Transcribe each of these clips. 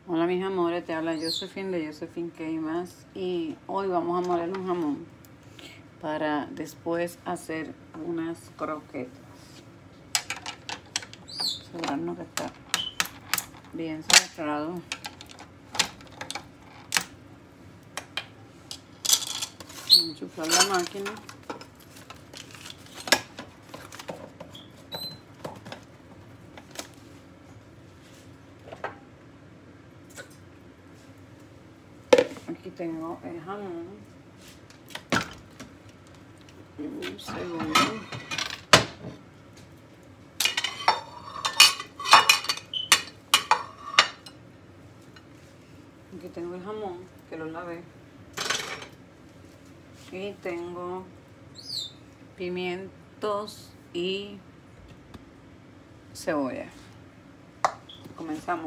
Hola mis amores, te habla Josephine de Josephine K más y hoy vamos a moler un jamón para después hacer unas croquetas. Asegurarnos que está bien cerrado. Enchufar la máquina. Aquí tengo el jamón, un segundo. Aquí tengo el jamón, que lo lavé. Y tengo pimientos y cebolla. Comenzamos.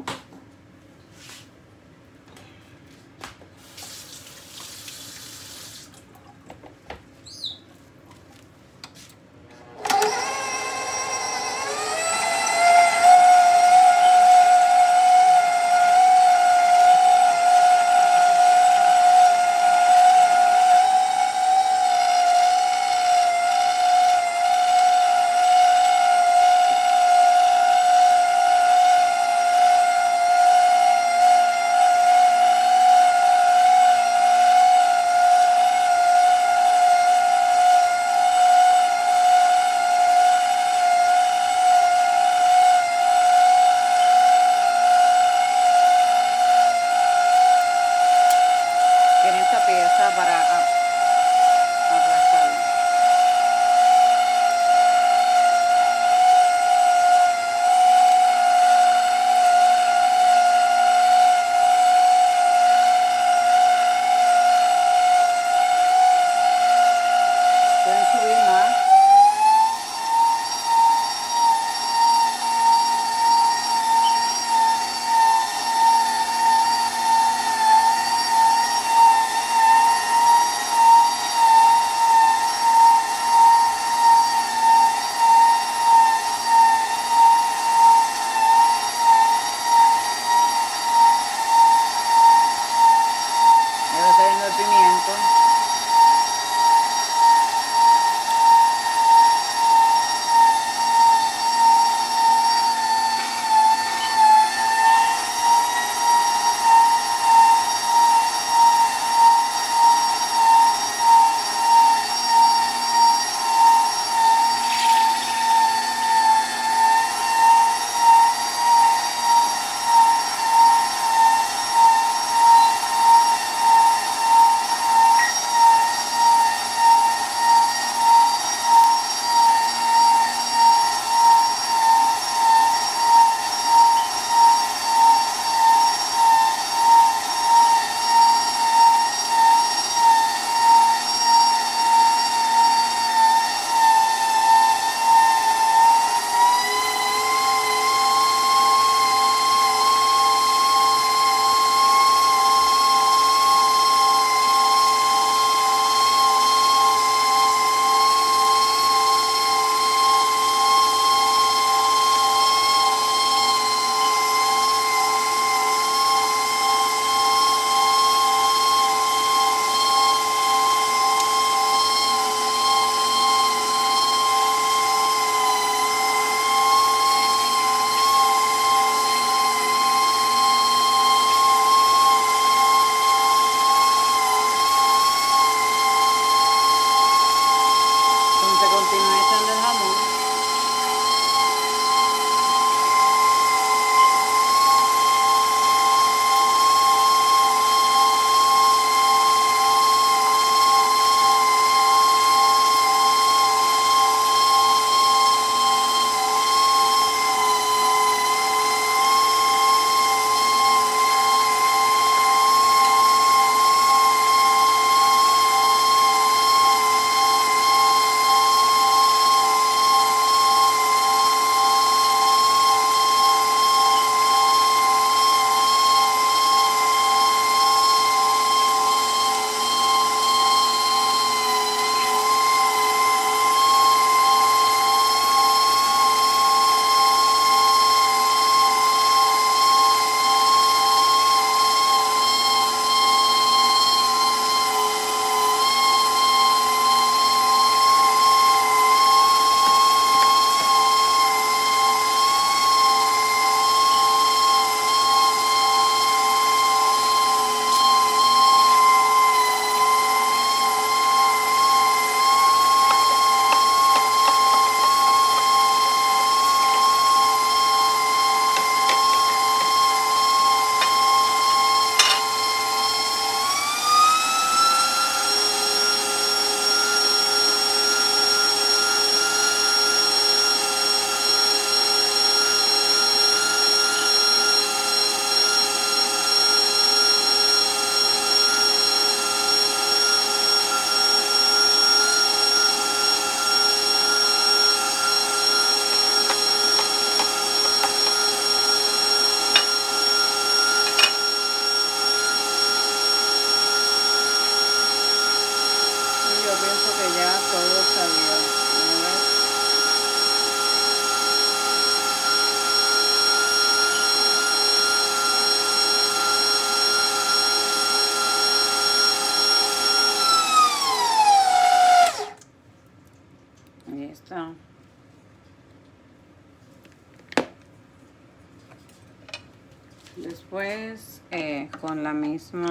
Después con la misma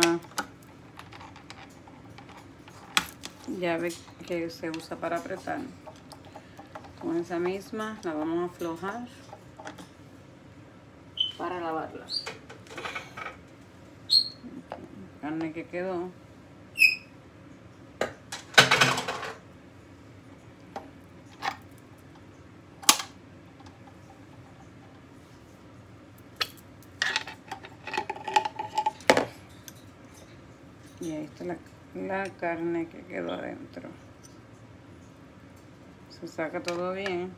llave que se usa para apretar, con esa misma la vamos a aflojar para lavarla. Carne que quedó. Y ahí está la carne que quedó adentro. Se saca todo bien.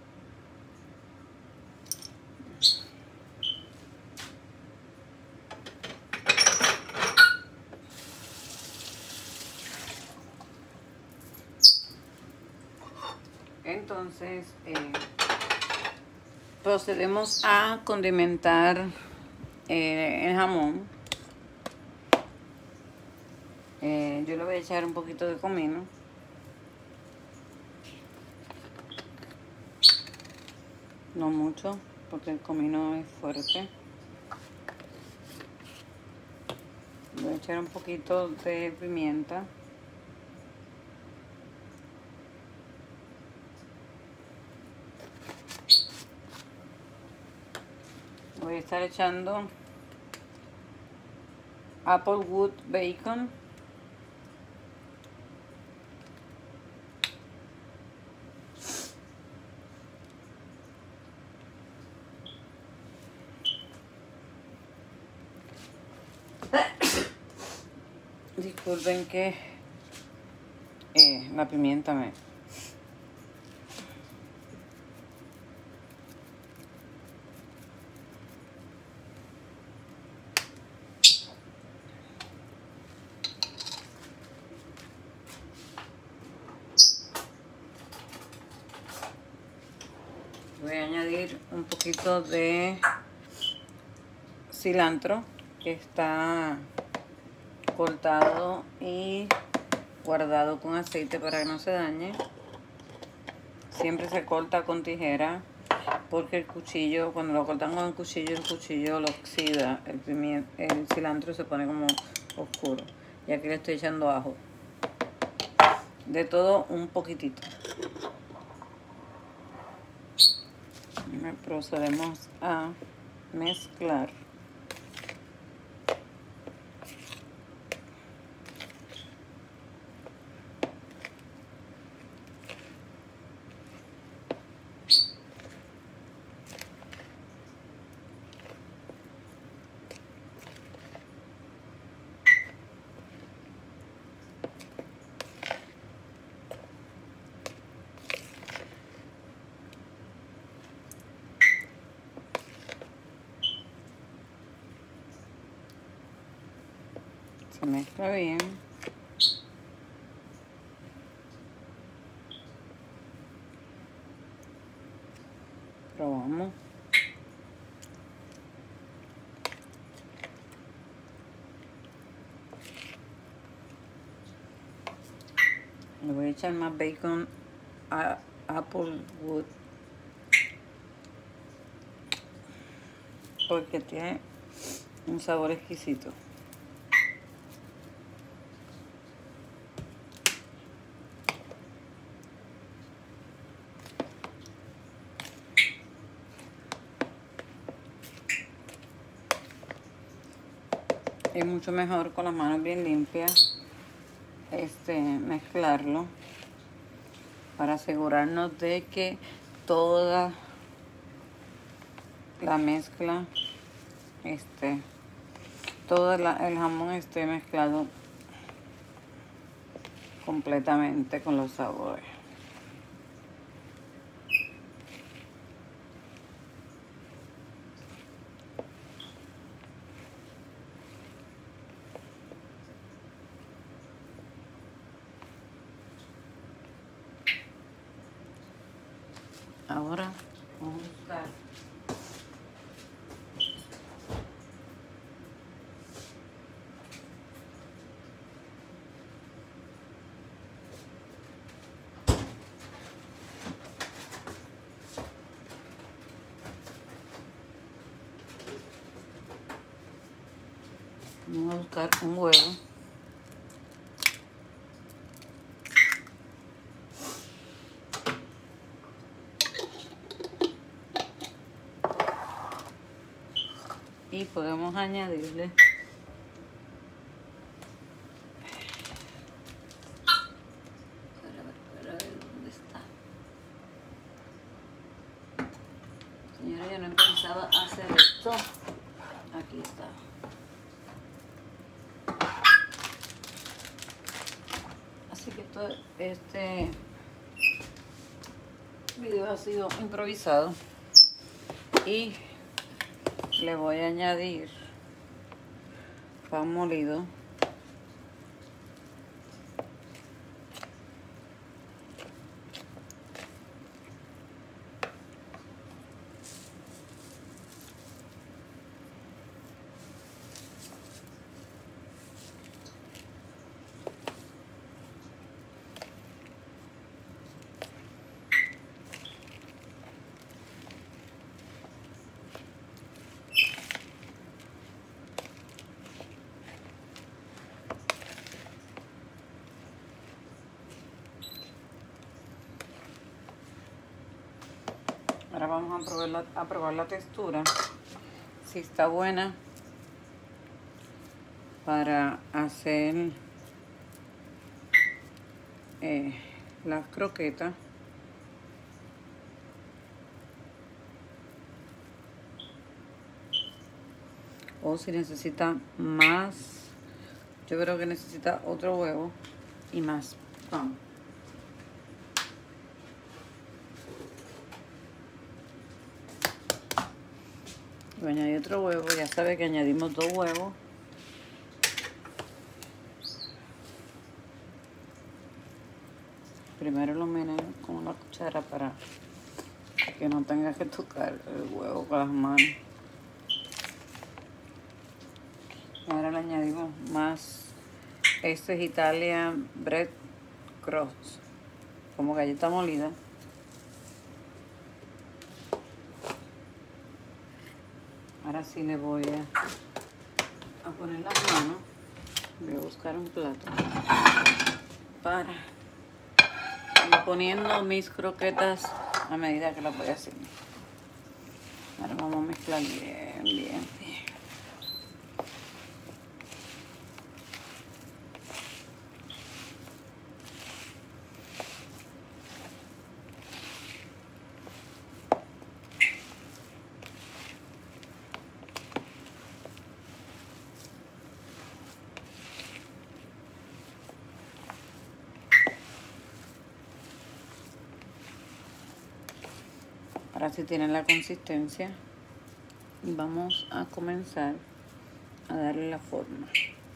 Entonces procedemos a condimentar el jamón. Yo le voy a echar un poquito de comino. No mucho, porque el comino es fuerte. Voy a echar un poquito de pimienta. Voy a estar echando Applewood bacon. Disculpen que la pimienta me... Voy a añadir un poquito de cilantro que está cortado y guardado con aceite para que no se dañe. Siempre se corta con tijera porque el cuchillo, cuando lo cortan con el cuchillo lo oxida. El cilantro se pone como oscuro. Y aquí le estoy echando ajo. De todo un poquitito. Procedemos a mezclar. Se mezcla bien. Probamos. Le voy a echar más bacon a Applewood porque tiene un sabor exquisito. Es mucho mejor con las manos bien limpias mezclarlo para asegurarnos de que toda la mezcla todo el jamón esté mezclado completamente con los sabores. Ahora vamos a buscar Vamos a buscar un huevo. Y podemos añadirle para ver dónde está. Señora, yo no pensaba hacer esto. Aquí está. Así que todo este video ha sido improvisado y le voy a añadir pan molido. Ahora vamos a probar la textura, si está buena para hacer las croquetas. O si necesita más, yo creo que necesita otro huevo y más pan. Voy a añadir otro huevo, ya sabe que añadimos 2 huevos. Primero lo meneo con una cuchara para que no tenga que tocar el huevo con las manos. Ahora le añadimos más. Esto es Italian Bread Crust, como galleta molida. Ahora sí le voy a poner las manos. Voy a buscar un plato para ir poniendo mis croquetas a medida que las voy haciendo. Ahora vamos a mezclar bien, bien, bien. Ahora sí tienen la consistencia y vamos a comenzar a darle la forma.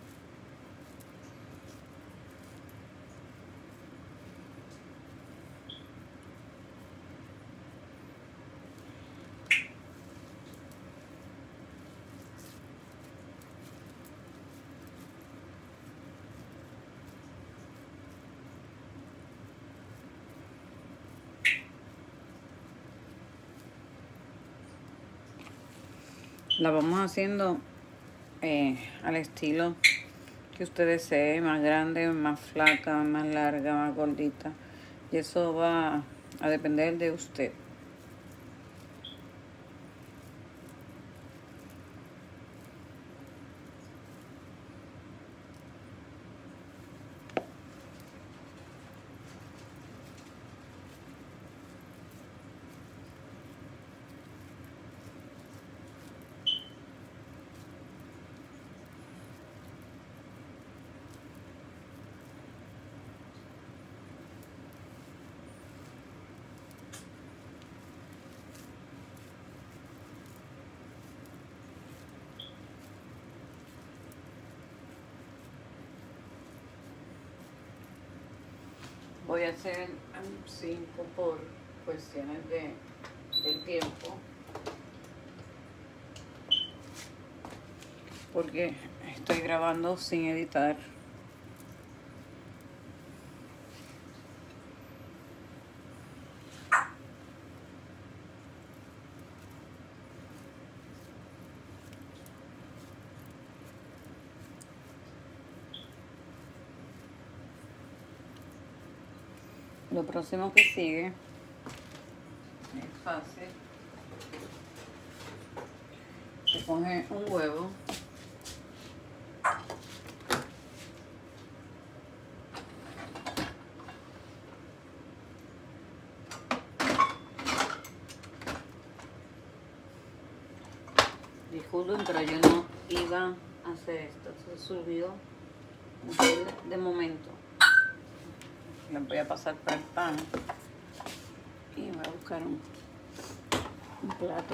La vamos haciendo al estilo que usted desee, más grande, más flaca, más larga, más gordita. Y eso va a depender de usted. Voy a hacer 5 por cuestiones del tiempo, porque estoy grabando sin editar. Lo próximo que sigue es fácil. Se coge un huevo. Disculpen, pero yo no iba a hacer esto. Se subió de momento. Les voy a pasar para el pan y voy a buscar un plato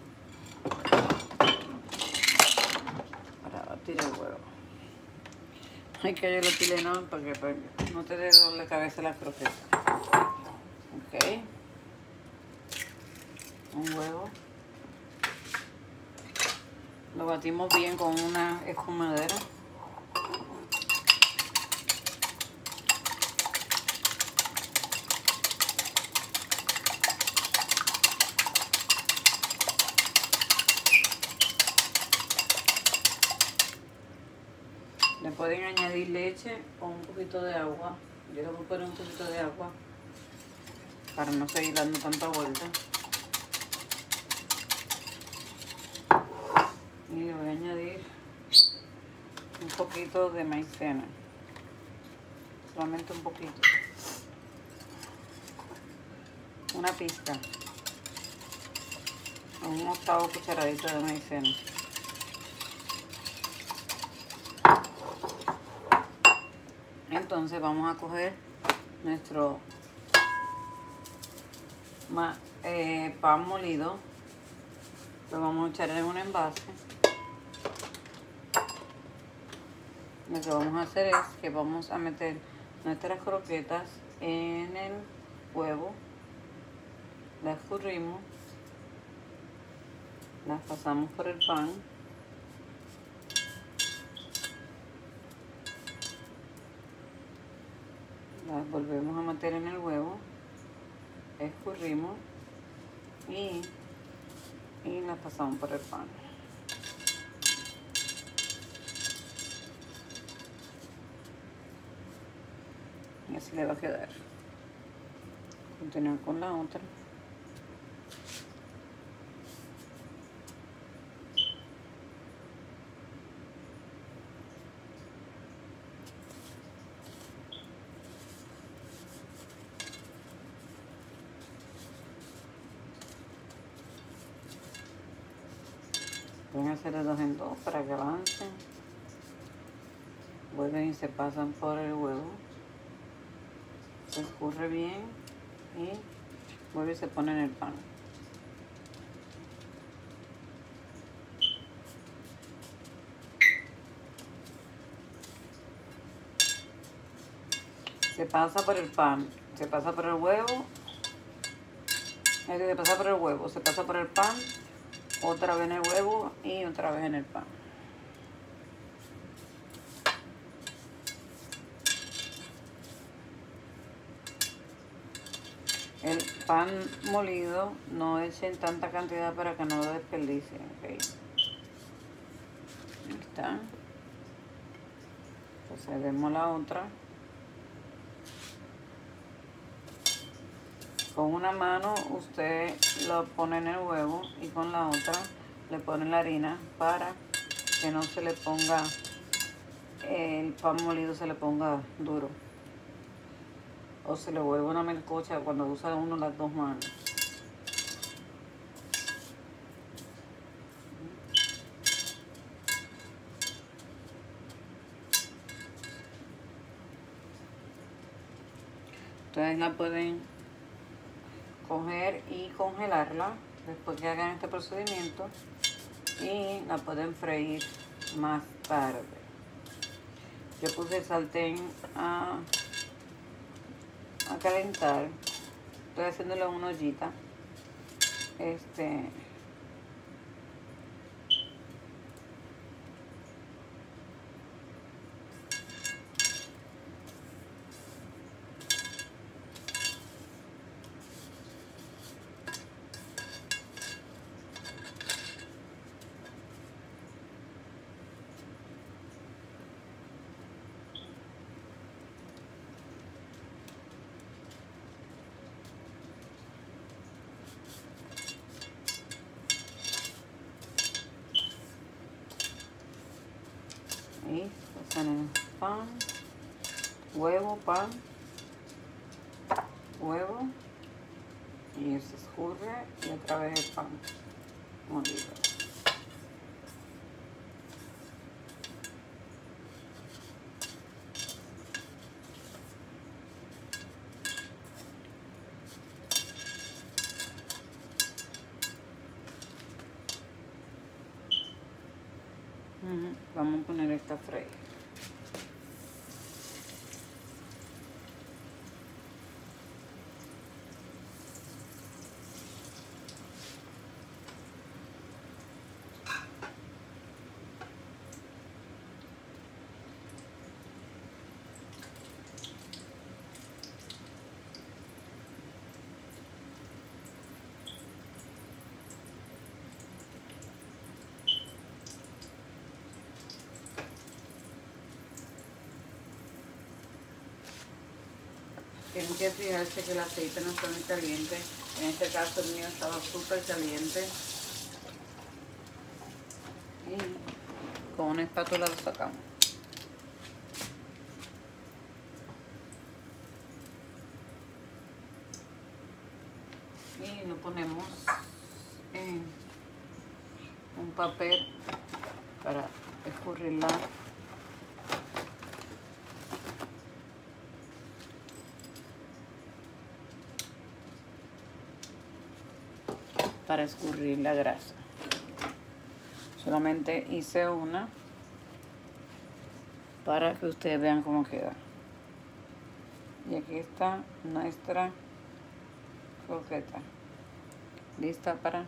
para batir el huevo. Hay que yo lo tire no porque no te dé doble cabeza la croqueta. Ok, un huevo. Lo batimos bien con una escumadera. Le pueden añadir leche o un poquito de agua. Yo le voy a poner un poquito de agua para no seguir dando tanta vuelta. Y le voy a añadir un poquito de maicena. Solamente un poquito. Una pizca. Un octavo cucharadito de maicena. Entonces vamos a coger nuestro pan molido. Lo vamos a echar en un envase. Lo que vamos a hacer es que vamos a meter nuestras croquetas en el huevo. Las escurrimos. Las pasamos por el pan. Las volvemos a meter en el huevo, escurrimos y las pasamos por el pan. Y así le va a quedar. Continuar con la otra. Pueden hacer de dos en dos para que avancen. Vuelven y se pasan por el huevo. Se escurre bien y vuelve y se pone en el pan. Se pasa por el pan, se pasa por el huevo, se pasa por el huevo, se pasa por el pan, otra vez en el huevo y otra vez en el pan. El pan molido no echen tanta cantidad para que no lo desperdicien, ¿okay? Ahí está. Procedemos a la otra. Con una mano usted lo pone en el huevo y con la otra le pone la harina para que no se le ponga, el pan molido se le ponga duro. O se le vuelve una melcocha cuando usa uno las dos manos. Ustedes la pueden coger y congelarla después que hagan este procedimiento y la pueden freír más tarde. Yo puse el sartén a calentar. Estoy haciéndole una ollita. Y tenemos pan, huevo, pan, huevo, y se escurre y otra vez el pan molido. Vamos a poner esta freír. Tienen que fijarse que el aceite no está muy caliente. En este caso el mío estaba súper caliente. Y con una espátula lo sacamos. Y lo ponemos en un papel para escurrirla. Para escurrir la grasa. Solamente hice una para que ustedes vean cómo queda. Y aquí está nuestra croqueta lista para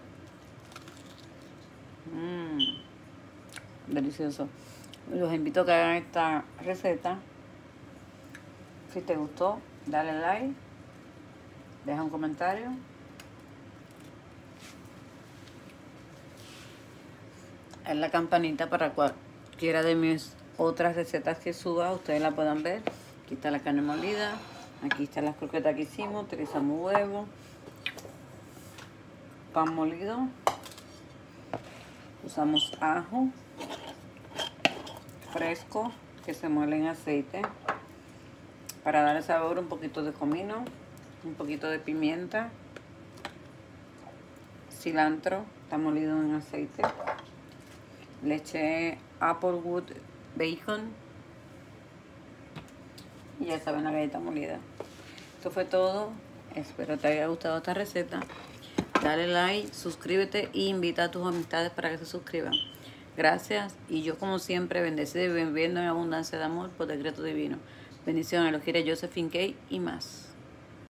delicioso. Los invito a que hagan esta receta. Si te gustó, dale like, deja un comentario. Haz la campanita para cualquiera de mis otras recetas que suba, ustedes la puedan ver. Aquí está la carne molida, aquí están las croquetas que hicimos, utilizamos huevo, pan molido, usamos ajo fresco que se muele en aceite para darle sabor, un poquito de comino, un poquito de pimienta, cilantro, está molido en aceite. Le eché Applewood bacon y ya saben, la galleta molida. Esto fue todo. Espero te haya gustado esta receta. Dale like, suscríbete e invita a tus amistades para que se suscriban. Gracias, y yo como siempre bendecido y viviendo en abundancia de amor por decreto divino. Bendiciones, los quiere Josephine Kay y más.